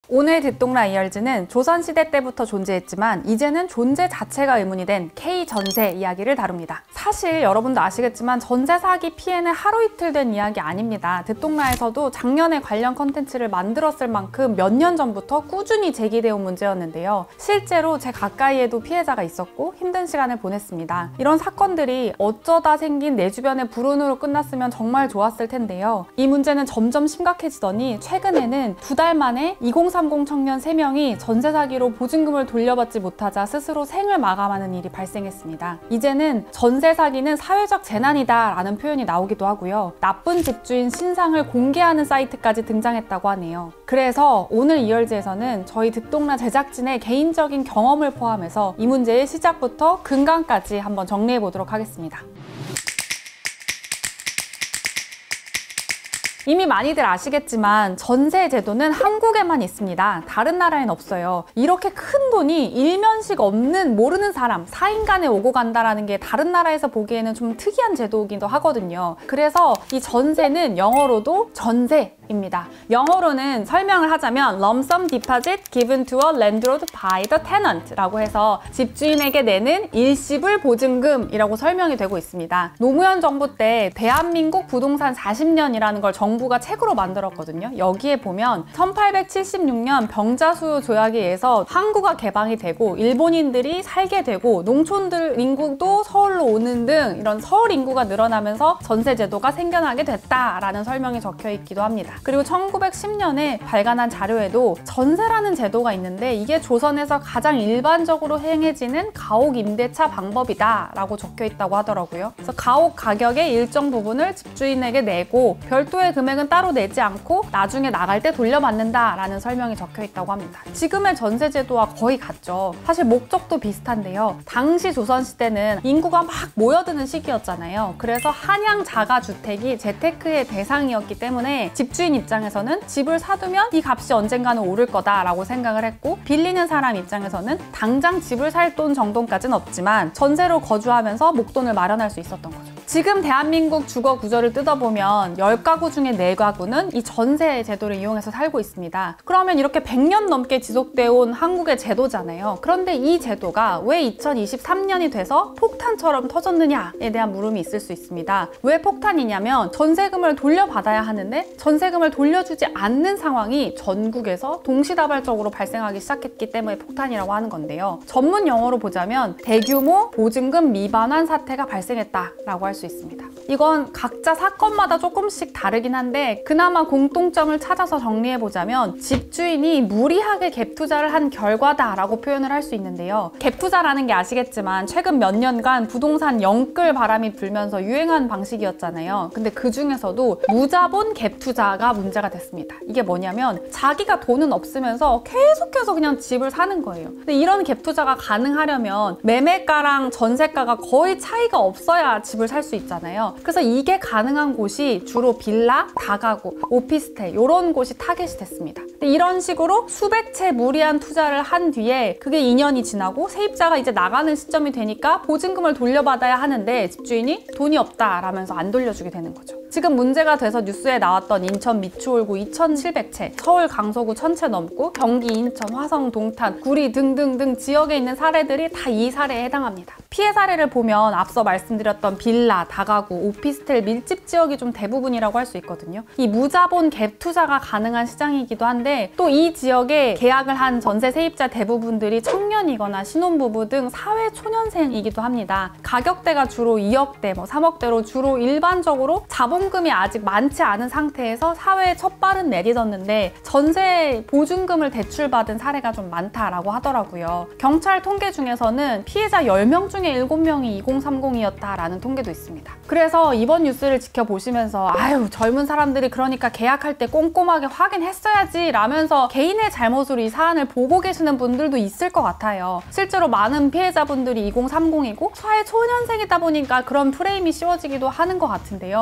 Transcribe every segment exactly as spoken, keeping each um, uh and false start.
오늘 듣동라 이열즈는 조선시대 때부터 존재했지만 이제는 존재 자체가 의문이 된 K전세 이야기를 다룹니다. 사실 여러분도 아시겠지만 전세 사기 피해는 하루 이틀 된 이야기 아닙니다. 듣동라에서도 작년에 관련 컨텐츠를 만들었을 만큼 몇 년 전부터 꾸준히 제기되어 온 문제였는데요. 실제로 제 가까이에도 피해자가 있었고 힘든 시간을 보냈습니다. 이런 사건들이 어쩌다 생긴 내 주변의 불운으로 끝났으면 정말 좋았을 텐데요. 이 문제는 점점 심각해지더니 최근에는 두 달 만에 이공삼공 청년 세 명이 전세 사기로 보증금을 돌려받지 못하자 스스로 생을 마감하는 일이 발생했습니다. 이제는 전세 사기는 사회적 재난이다 라는 표현이 나오기도 하고요. 나쁜 집주인 신상을 공개하는 사이트까지 등장했다고 하네요. 그래서 오늘 이열즈에서는 저희 듣동라 제작진의 개인적인 경험을 포함해서 이 문제의 시작부터 근간까지 한번 정리해 보도록 하겠습니다. 이미 많이들 아시겠지만 전세 제도는 한국에만 있습니다. 다른 나라엔 없어요. 이렇게 큰 돈이 일면식 없는 모르는 사람, 사인간에 오고 간다라는 게 다른 나라에서 보기에는 좀 특이한 제도이기도 하거든요. 그래서 이 전세는 영어로도 전세입니다. 영어로는 설명을 하자면 lump sum deposit given to a landlord by the tenant 라고 해서 집주인에게 내는 일시불 보증금이라고 설명이 되고 있습니다. 노무현 정부 때 대한민국 부동산 사십 년이라는 걸 정부가 책으로 만들었거든요. 여기에 보면 천팔백칠십육 년 병자수요 조약에 의해서 항구가 개방이 되고 일본인들이 살게 되고 농촌들 인구도 서울로 오는 등 이런 서울 인구가 늘어나면서 전세 제도가 생겨나게 됐다라는 설명이 적혀 있기도 합니다. 그리고 천구백십 년에 발간한 자료에도 전세라는 제도가 있는데 이게 조선에서 가장 일반적으로 행해지는 가옥 임대차 방법이다 라고 적혀 있다고 하더라고요. 그래서 가옥 가격의 일정 부분을 집주인에게 내고 별도의 금액은 따로 내지 않고 나중에 나갈 때 돌려받는다 라는 설명이 적혀 있다고 합니다. 지금의 전세 제도와 거의 같죠. 사실 목적도 비슷한데요. 당시 조선시대는 인구가 막 모여드는 시기였잖아요. 그래서 한양 자가주택이 재테크의 대상이었기 때문에 집주인 입장에서는 집을 사두면 이 값이 언젠가는 오를 거다라고 생각을 했고 빌리는 사람 입장에서는 당장 집을 살 돈 정도까지는 없지만 전세로 거주하면서 목돈을 마련할 수 있었던 거죠. 지금 대한민국 주거 구조를 뜯어보면 십 가구 중에 네 가구는 이 전세 제도를 이용해서 살고 있습니다. 그러면 이렇게 백 년 넘게 지속되어 온 한국의 제도잖아요. 그런데 이 제도가 왜 이천이십삼 년이 돼서 폭탄처럼 터졌느냐에 대한 물음이 있을 수 있습니다. 왜 폭탄이냐면 전세금을 돌려받아야 하는데 전세금을 돌려주지 않는 상황이 전국에서 동시다발적으로 발생하기 시작했기 때문에 폭탄이라고 하는 건데요. 전문 용어로 보자면 대규모 보증금 미반환 사태가 발생했다라고 할 수 있습니다. 이건 각자 사건마다 조금씩 다르긴 한데 그나마 공통점을 찾아서 정리해보자면 집주인이 무리하게 갭 투자를 한 결과다라고 표현을 할 수 있는데요. 갭 투자라는 게 아시겠지만 최근 몇 년간 부동산 영끌 바람이 불면서 유행한 방식이었잖아요. 근데 그 중에서도 무자본 갭 투자가 문제가 됐습니다. 이게 뭐냐면 자기가 돈은 없으면서 계속해서 그냥 집을 사는 거예요. 근데 이런 갭 투자가 가능하려면 매매가랑 전세가가 거의 차이가 없어야 집을 살 수 있잖아요. 그래서 이게 가능한 곳이 주로 빌라, 다가구, 오피스텔 이런 곳이 타겟이 됐습니다. 근데 이런 식으로 수백 채 무리한 투자를 한 뒤에 그게 이 년이 지나고 세입자가 이제 나가는 시점이 되니까 보증금을 돌려받아야 하는데 집주인이 돈이 없다라면서 안 돌려주게 되는 거죠. 지금 문제가 돼서 뉴스에 나왔던 인천 미추홀구 이천칠백 채, 서울 강서구 천 채 넘고 경기 인천, 화성, 동탄, 구리 등등등 지역에 있는 사례들이 다 이 사례에 해당합니다. 피해 사례를 보면 앞서 말씀드렸던 빌라, 다가구, 오피스텔 밀집 지역이 좀 대부분이라고 할 수 있거든요. 이 무자본 갭 투자가 가능한 시장이기도 한데 또 이 지역에 계약을 한 전세 세입자 대부분들이 청년이거나 신혼부부 등 사회 초년생이기도 합니다. 가격대가 주로 이억대, 뭐 삼억대로 주로 일반적으로 자본금이 아직 많지 않은 상태에서 사회에 첫 발은 내딛었는데 전세 보증금을 대출받은 사례가 좀 많다라고 하더라고요. 경찰 통계 중에서는 피해자 열 명 중에 일곱 명이 이공삼공이었다라는 통계도 있습니다. 그래서 이번 뉴스를 지켜보시면서 아유 젊은 사람들이 그러니까 계약할 때 꼼꼼하게 확인했어야지 라면서 개인의 잘못으로 이 사안을 보고 계시는 분들도 있을 것 같아요. 실제로 많은 피해자분들이 이공삼공이고 사회 초년생이다 보니까 그런 프레임이 씌워지기도 하는 것 같은데요. 이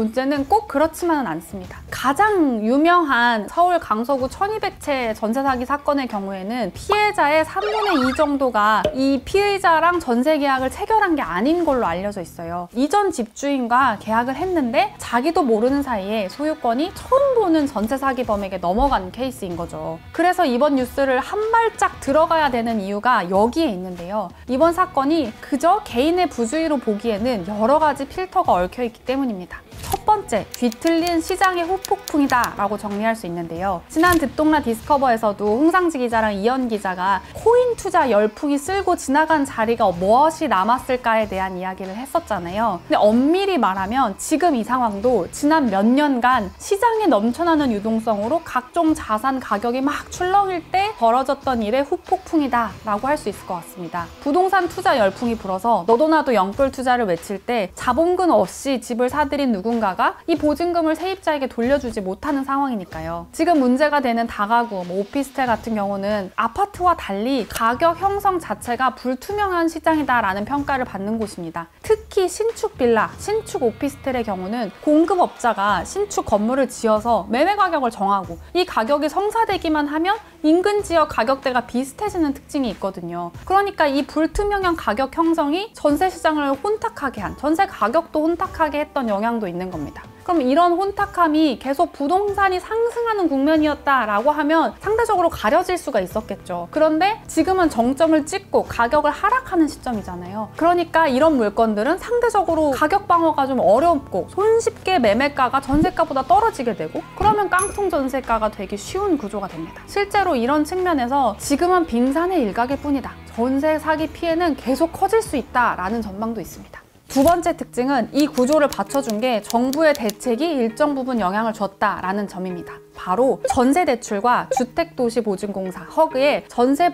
문제는 꼭 그렇지만은 않습니다. 가장 유명한 서울 강서구 천이백 채 전세 사기 사건의 경우에는 피해자의 삼분의 이 정도가 이 피의자랑 전세 계약을 체결한 게 아닌 걸로 알려져 있어요. 이전 집주인과 계약을 했는데 자기도 모르는 사이에 소유권이 처음 보는 전세 사기범에게 넘어간 케이스인 거죠. 그래서 이번 뉴스를 한 발짝 들어가야 되는 이유가 여기에 있는데요. 이번 사건이 그저 개인의 부주의로 보기에는 여러 가지 필터가 얽혀있기 때문입니다. 첫 번째, 뒤틀린 시장의 후폭풍이다 라고 정리할 수 있는데요. 지난 듣동라 디스커버에서도 홍상지 기자랑 이현 기자가 코인 투자 열풍이 쓸고 지나간 자리가 무엇이 남았을까에 대한 이야기를 했었잖아요. 근데 엄밀히 말하면 지금 이 상황도 지난 몇 년간 시장에 넘쳐나는 유동성으로 각종 자산 가격이 막 출렁일 때 벌어졌던 일의 후폭풍이다 라고 할 수 있을 것 같습니다. 부동산 투자 열풍이 불어서 너도 나도 영끌 투자를 외칠 때 자본금 없이 집을 사들인 누군가가 이 보증금을 세입자에게 돌려주지 못하는 상황이니까요. 지금 문제가 되는 다가구, 뭐 오피스텔 같은 경우는 아파트와 달리 가격 형성 자체가 불투명한 시장이다라는 평가를 받는 곳입니다. 특히 신축 빌라, 신축 오피스텔의 경우는 공급업자가 신축 건물을 지어서 매매 가격을 정하고 이 가격이 성사되기만 하면 인근 지역 가격대가 비슷해지는 특징이 있거든요. 그러니까 이 불투명한 가격 형성이 전세 시장을 혼탁하게 한, 전세 가격도 혼탁하게 했던 영향도 있는 겁니다. 그럼 이런 혼탁함이 계속 부동산이 상승하는 국면이었다라고 하면 상대적으로 가려질 수가 있었겠죠. 그런데 지금은 정점을 찍고 가격을 하락하는 시점이잖아요. 그러니까 이런 물건들은 상대적으로 가격 방어가 좀 어렵고 손쉽게 매매가가 전세가보다 떨어지게 되고 그러면 깡통 전세가가 되기 쉬운 구조가 됩니다. 실제로 이런 측면에서 지금은 빙산의 일각일 뿐이다. 전세 사기 피해는 계속 커질 수 있다라는 전망도 있습니다. 두 번째 특징은 이 구조를 받쳐준 게 정부의 대책이 일정 부분 영향을 줬다라는 점입니다. 바로 전세대출과 주택도시보증공사 허그의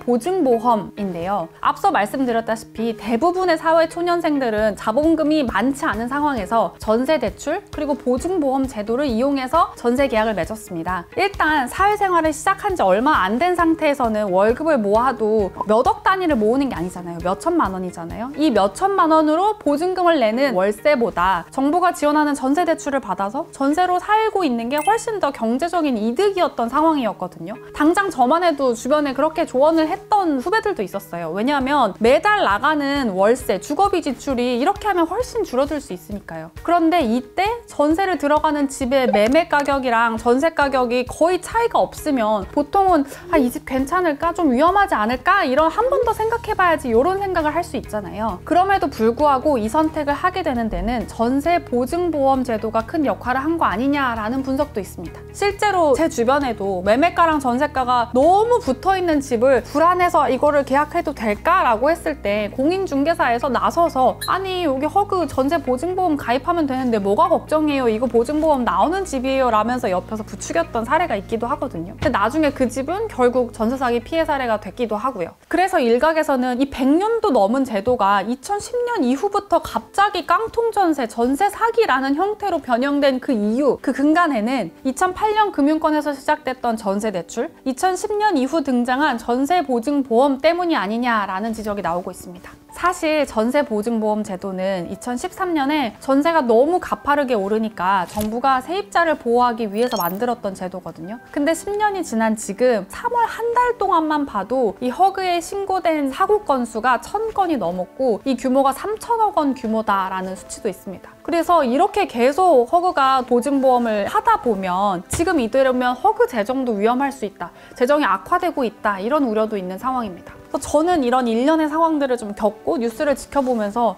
전세보증보험인데요. 앞서 말씀드렸다시피 대부분의 사회 초년생들은 자본금이 많지 않은 상황에서 전세대출 그리고 보증보험 제도를 이용해서 전세 계약을 맺었습니다. 일단 사회생활을 시작한 지 얼마 안 된 상태에서는 월급을 모아도 몇억 단위를 모으는 게 아니잖아요. 몇천만 원이잖아요. 이 몇천만 원으로 보증금을 내는 월세보다 정부가 지원하는 전세대출을 받아서 전세로 살고 있는 게 훨씬 더 경제적인 이득이었던 상황이었거든요. 당장 저만 해도 주변에 그렇게 조언을 했던 후배들도 있었어요. 왜냐하면 매달 나가는 월세, 주거비 지출이 이렇게 하면 훨씬 줄어들 수 있으니까요. 그런데 이때 전세를 들어가는 집의 매매 가격이랑 전세 가격이 거의 차이가 없으면 보통은 아, 이 집 괜찮을까? 좀 위험하지 않을까? 이런 한 번 더 생각해봐야지 이런 생각을 할 수 있잖아요. 그럼에도 불구하고 이 선택을 하게 되는 데는 전세 보증보험 제도가 큰 역할을 한 거 아니냐라는 분석도 있습니다. 실제로 제 주변에도 매매가랑 전세가가 너무 붙어있는 집을 불안해서 이거를 계약해도 될까라고 했을 때 공인중개사에서 나서서 아니 여기 허그 전세보증보험 가입하면 되는데 뭐가 걱정이에요? 이거 보증보험 나오는 집이에요 라면서 옆에서 부추겼던 사례가 있기도 하거든요. 근데 나중에 그 집은 결국 전세사기 피해 사례가 됐기도 하고요. 그래서 일각에서는 이 백 년도 넘은 제도가 이천십 년 이후부터 갑자기 깡통전세, 전세사기라는 형태로 변형된 그 이유, 그 근간에는 이천팔 년 금융권에서 시작됐던 전세대출, 이천십 년 이후 등장한 전세보증보험 때문이 아니냐라는 지적이 나오고 있습니다. 사실 전세보증보험 제도는 이천십삼 년에 전세가 너무 가파르게 오르니까 정부가 세입자를 보호하기 위해서 만들었던 제도거든요. 근데 십 년이 지난 지금 삼월 한 달 동안만 봐도 이 허그에 신고된 사고 건수가 천 건이 넘었고 이 규모가 삼천억 원 규모다라는 수치도 있습니다. 그래서 이렇게 계속 허그가 보증보험을 하다 보면 지금 이대로면 허그 재정도 위험할 수 있다. 재정이 악화되고 있다. 이런 우려도 있는 상황입니다. 그래서 저는 이런 일련의 상황들을 좀 겪고 뉴스를 지켜보면서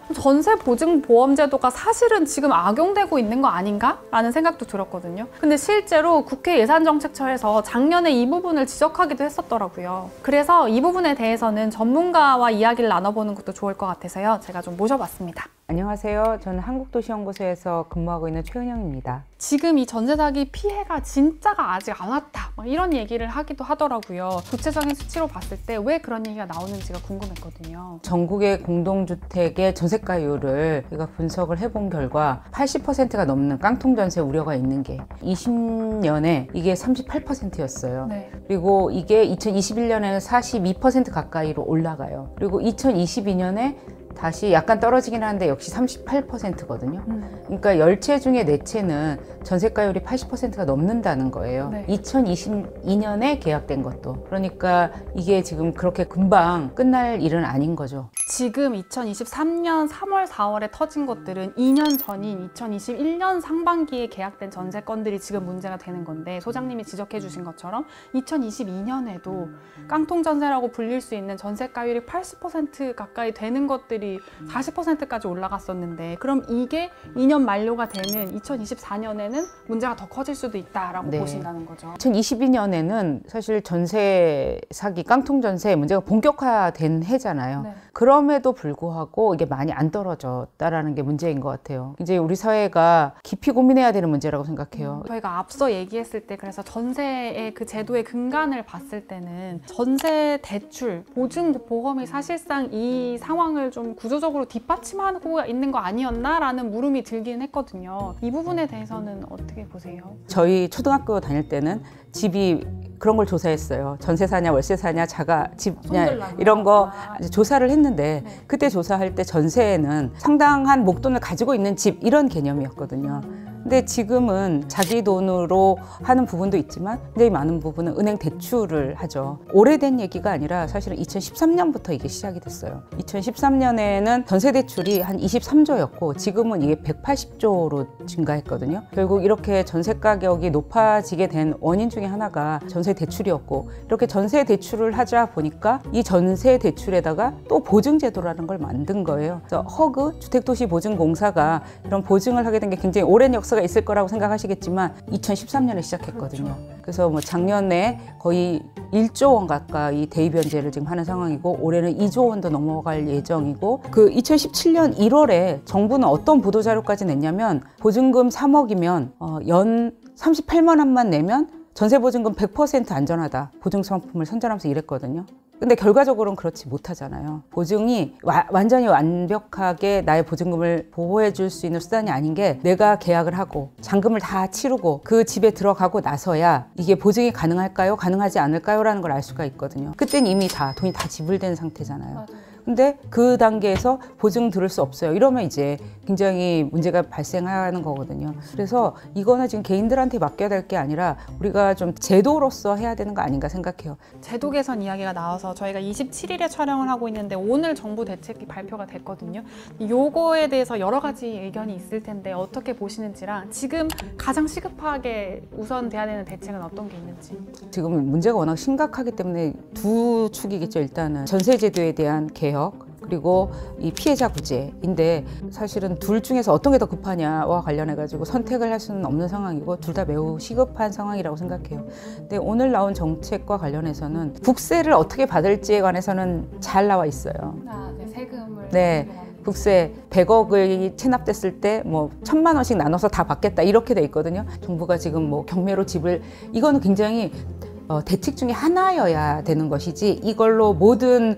전세보증보험제도가 사실은 지금 악용되고 있는 거 아닌가? 라는 생각도 들었거든요. 근데 실제로 국회 예산정책처에서 작년에 이 부분을 지적하기도 했었더라고요. 그래서 이 부분에 대해서는 전문가와 이야기를 나눠보는 것도 좋을 것 같아서요. 제가 좀 모셔봤습니다. 안녕하세요. 저는 한국도시연구소에서 근무하고 있는 최은영입니다. 지금 이 전세 사기 피해가 진짜가 아직 안 왔다 막 이런 얘기를 하기도 하더라고요. 구체적인 수치로 봤을 때 왜 그런 얘기가 나오는지가 궁금했거든요. 전국의 공동주택의 전세가율을 저희가 분석을 해본 결과 팔십 퍼센트가 넘는 깡통전세 우려가 있는 게 이십 년에 이게 삼십팔 퍼센트였어요. 네. 그리고 이게 이천이십일 년에는 사십이 퍼센트 가까이로 올라가요. 그리고 이천이십이 년에 다시 약간 떨어지긴 하는데 역시 삼십팔 퍼센트거든요. 음. 그러니까 열 채 중에 네 채는 전세가율이 팔십 퍼센트가 넘는다는 거예요. 네. 이천이십이 년에 계약된 것도. 그러니까 이게 지금 그렇게 금방 끝날 일은 아닌 거죠. 지금 이천이십삼 년 삼월, 사월에 터진 것들은 이 년 전인 이천이십일 년 상반기에 계약된 전세건들이 지금 문제가 되는 건데, 소장님이 지적해 주신 것처럼 이천이십이 년에도 깡통 전세라고 불릴 수 있는 전세가율이 팔십 퍼센트 가까이 되는 것들이 사십 퍼센트까지 올라갔었는데, 그럼 이게 이 년 만료가 되는 이천이십사 년에는 문제가 더 커질 수도 있다라고 네. 보신다는 거죠. 이천이십이 년에는 사실 전세 사기, 깡통 전세 문제가 본격화된 해잖아요. 네. 그럼에도 불구하고 이게 많이 안 떨어졌다라는 게 문제인 것 같아요. 이제 우리 사회가 깊이 고민해야 되는 문제라고 생각해요. 저희가 앞서 얘기했을 때, 그래서 전세의 그 제도의 근간을 봤을 때는 전세 대출, 보증 보험이 사실상 이 상황을 좀 구조적으로 뒷받침하고 있는 거 아니었나라는 물음이 들긴 했거든요. 이 부분에 대해서는 어떻게 보세요? 저희 초등학교 다닐 때는 집이 그런 걸 조사했어요. 전세 사냐, 월세 사냐, 자가 집냐 손들라고요? 이런 거 아. 조사를 했는데, 네. 그때 조사할 때 전세에는 상당한 목돈을 가지고 있는 집 이런 개념이었거든요. 근데 지금은 자기 돈으로 하는 부분도 있지만 굉장히 많은 부분은 은행 대출을 하죠. 오래된 얘기가 아니라 사실은 이천십삼 년부터 이게 시작이 됐어요. 이천십삼 년에는 전세 대출이 한 이십삼 조였고 지금은 이게 백팔십 조로 증가했거든요. 결국 이렇게 전세 가격이 높아지게 된 원인 중에 하나가 전세 대출이었고, 이렇게 전세 대출을 하자 보니까 이 전세 대출에다가 또 보증 제도라는 걸 만든 거예요. 그래서 허그 주택도시보증공사가 이런 보증을 하게 된 게 굉장히 오랜 역사가 있을 거라고 생각하시겠지만 이천십삼 년에 시작했거든요. 그래서 뭐 작년에 거의 일 조 원 가까이 대입 연재를 지금 하는 상황이고, 올해는 이 조 원도 넘어갈 예정이고, 그 이천십칠 년 일월에 정부는 어떤 보도자료까지 냈냐면, 보증금 삼억이면 어, 연 삼십팔만 원만 내면 전세보증금 백 퍼센트 안전하다, 보증 상품을 선전하면서 이랬거든요. 근데 결과적으로는 그렇지 못하잖아요. 보증이 와, 완전히 완벽하게 나의 보증금을 보호해 줄 수 있는 수단이 아닌 게, 내가 계약을 하고 잔금을 다 치르고 그 집에 들어가고 나서야 이게 보증이 가능할까요? 가능하지 않을까요? 라는 걸 알 수가 있거든요. 그땐 이미 다 돈이 다 지불된 상태잖아요. 맞아요. 근데 그 단계에서 보증 들을 수 없어요. 이러면 이제 굉장히 문제가 발생하는 거거든요. 그래서 이거는 지금 개인들한테 맡겨야 될 게 아니라 우리가 좀 제도로서 해야 되는 거 아닌가 생각해요. 제도 개선 이야기가 나와서 저희가 이십칠 일에 촬영을 하고 있는데, 오늘 정부 대책이 발표가 됐거든요. 요거에 대해서 여러 가지 의견이 있을 텐데 어떻게 보시는지랑, 지금 가장 시급하게 우선돼야 되는 대책은 어떤 게 있는지. 지금 문제가 워낙 심각하기 때문에 두 축이겠죠. 일단은 전세제도에 대한 개혁, 그리고 이 피해자 구제인데, 사실은 둘 중에서 어떤 게 더 급하냐와 관련해 가지고 선택을 할 수는 없는 상황이고, 둘 다 매우 시급한 상황이라고 생각해요. 근데 오늘 나온 정책과 관련해서는 국세를 어떻게 받을지에 관해서는 잘 나와 있어요. 아, 네, 세금을. 네. 국세 백억이 체납됐을 때 뭐 천만 원씩 나눠서 다 받겠다 이렇게 돼 있거든요. 정부가 지금 뭐 경매로 집을, 이거는 굉장히 어, 대책 중에 하나여야 되는 것이지 이걸로 모든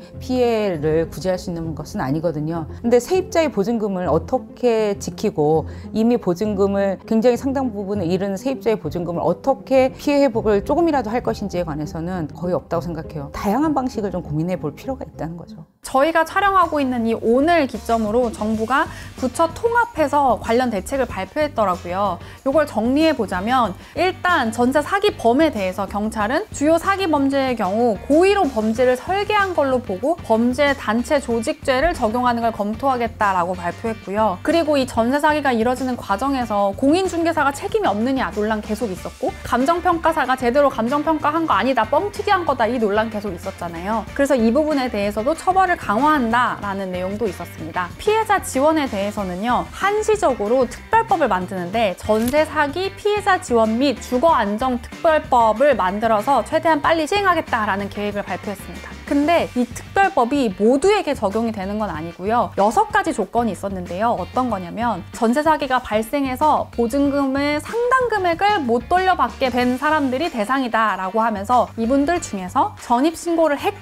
피해를 구제할 수 있는 것은 아니거든요. 근데 세입자의 보증금을 어떻게 지키고, 이미 보증금을 굉장히 상당 부분을 잃은 세입자의 보증금을 어떻게 피해 회복을 조금이라도 할 것인지에 관해서는 거의 없다고 생각해요. 다양한 방식을 좀 고민해 볼 필요가 있다는 거죠. 저희가 촬영하고 있는 이 오늘 기점으로 정부가 부처 통합해서 관련 대책을 발표했더라고요. 이걸 정리해 보자면, 일단 전세 사기 범에 대해서 경찰은 주요 사기 범죄의 경우 고의로 범죄를 설계한 걸로 보고 범죄 단체 조직죄를 적용하는 걸 검토하겠다라고 발표했고요. 그리고 이 전세 사기가 이뤄지는 과정에서 공인중개사가 책임이 없느냐 논란 계속 있었고, 감정평가사가 제대로 감정평가한 거 아니다, 뻥튀기한 거다, 이 논란 계속 있었잖아요. 그래서 이 부분에 대해서도 처벌을 강화한다라는 내용도 있었습니다. 피해자 지원에 대해서는요, 한시적으로 특별법을 만드는데 전세 사기 피해자 지원 및 주거 안정 특별법을 만들어서 최대한 빨리 시행하겠다라는 계획을 발표했습니다. 근데 이 특별법이 모두에게 적용이 되는 건 아니고요. 여섯 가지 조건이 있었는데요. 어떤 거냐면, 전세 사기가 발생해서 보증금의 상당 금액을 못 돌려받게 된 사람들이 대상이다라고 하면서, 이분들 중에서 전입신고를 했고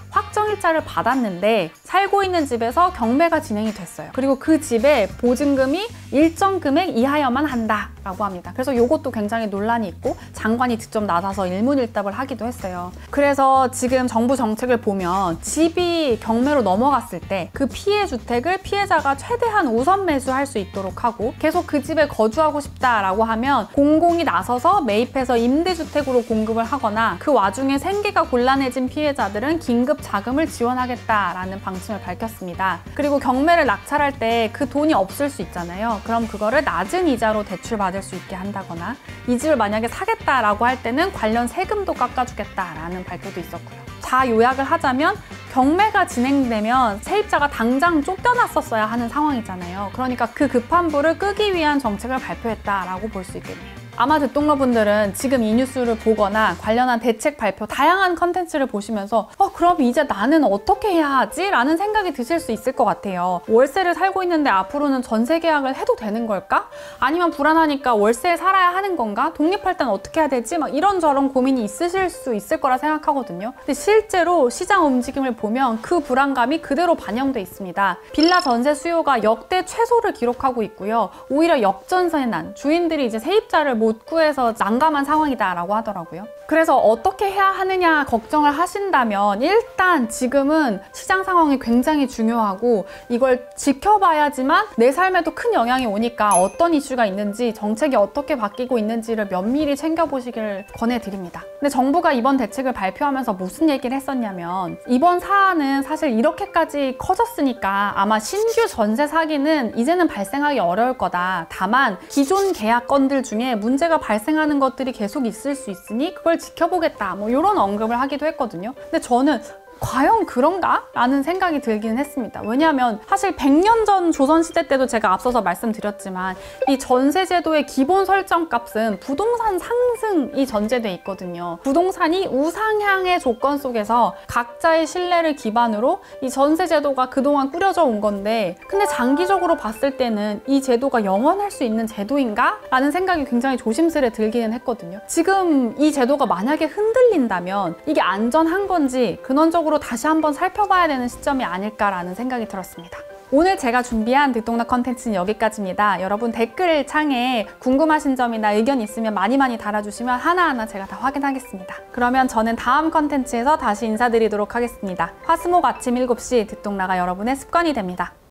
확정일자를 받았는데 살고 있는 집에서 경매가 진행이 됐어요. 그리고 그 집에 보증금이 일정 금액 이하여만 한다라고 합니다. 그래서 이것도 굉장히 논란이 있고 장관이 직접 나서서 일문일답을 하기도 했어요. 그래서 지금 정부 정책을 보면 집이 경매로 넘어갔을 때 그 피해 주택을 피해자가 최대한 우선 매수할 수 있도록 하고 계속 그 집에 거주하고 싶다라고 하면 공공이 나서서 매입해서 임대주택으로 공급을 하거나 그 와중에 생계가 곤란해진 피해자들은 긴급 자금을 지원하겠다라는 방침을 밝혔습니다. 그리고 경매를 낙찰할 때 그 돈이 없을 수 있잖아요. 그럼 그거를 낮은 이자로 대출받을 수 있게 한다거나 이 집을 만약에 사겠다라고 할 때는 관련 세금도 깎아주겠다라는 발표도 있었고요. 자, 요약을 하자면 경매가 진행되면 세입자가 당장 쫓겨났었어야 하는 상황이잖아요. 그러니까 그 급한 불을 끄기 위한 정책을 발표했다라고 볼 수 있겠네요. 아마 듣동러분들은 지금 이 뉴스를 보거나 관련한 대책 발표, 다양한 컨텐츠를 보시면서 어, 그럼 이제 나는 어떻게 해야 하지? 라는 생각이 드실 수 있을 것 같아요. 월세를 살고 있는데 앞으로는 전세 계약을 해도 되는 걸까? 아니면 불안하니까 월세에 살아야 하는 건가? 독립할 땐 어떻게 해야 되지? 막 이런저런 고민이 있으실 수 있을 거라 생각하거든요. 근데 실제로 시장 움직임을 보면 그 불안감이 그대로 반영돼 있습니다. 빌라 전세 수요가 역대 최소를 기록하고 있고요. 오히려 역전세난, 주인들이 이제 세입자를 못 구해서 난감한 상황이다라고 하더라고요. 그래서 어떻게 해야 하느냐 걱정을 하신다면 일단 지금은 시장 상황이 굉장히 중요하고 이걸 지켜봐야지만 내 삶에도 큰 영향이 오니까 어떤 이슈가 있는지 정책이 어떻게 바뀌고 있는지를 면밀히 챙겨보시길 권해드립니다. 근데 정부가 이번 대책을 발표하면서 무슨 얘기를 했었냐면 이번 사안은 사실 이렇게까지 커졌으니까 아마 신규 전세 사기는 이제는 발생하기 어려울 거다. 다만 기존 계약 건들 중에 문제가 발생하는 것들이 계속 있을 수 있으니 그걸 지켜보겠다. 뭐 이런 언급을 하기도 했거든요. 근데 저는 과연 그런가? 라는 생각이 들기는 했습니다. 왜냐하면 사실 백 년 전 조선시대 때도 제가 앞서서 말씀드렸지만 이 전세제도의 기본 설정값은 부동산 상승이 전제돼 있거든요. 부동산이 우상향의 조건 속에서 각자의 신뢰를 기반으로 이 전세제도가 그동안 꾸려져 온 건데 근데 장기적으로 봤을 때는 이 제도가 영원할 수 있는 제도인가? 라는 생각이 굉장히 조심스레 들기는 했거든요. 지금 이 제도가 만약에 흔들린다면 이게 안전한 건지 근원적으로 다시 한번 살펴봐야 되는 시점이 아닐까라는 생각이 들었습니다. 오늘 제가 준비한 듣동락 컨텐츠는 여기까지입니다. 여러분 댓글 창에 궁금하신 점이나 의견 있으면 많이 많이 달아주시면 하나하나 제가 다 확인하겠습니다. 그러면 저는 다음 컨텐츠에서 다시 인사드리도록 하겠습니다. 화수목 아침 일곱 시 듣동락가 여러분의 습관이 됩니다.